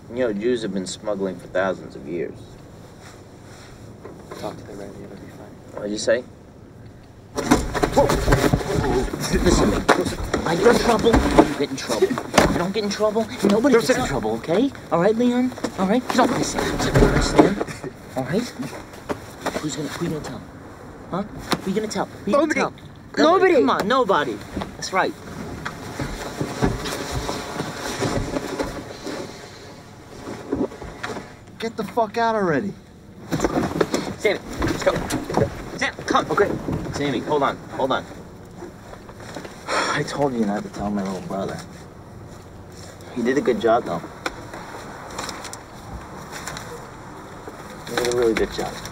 You know, Jews have been smuggling for thousands of years. Talk to the Rabbi, it'll be fine. What'd you say? Whoa. Listen, I get in trouble, you get in trouble. I don't get in trouble, nobody gets in trouble, okay? All right, Leon? All right? Don't listen. Understand? All right? Who you gonna tell? Huh? Who you gonna tell? Who you gonna tell? Nobody! Come on, nobody. That's right. Get the fuck out already. Sammy, let's go. Sam, come. Okay. Sammy, hold on. I told you not to tell my little brother. He did a good job, though. He did a really good job.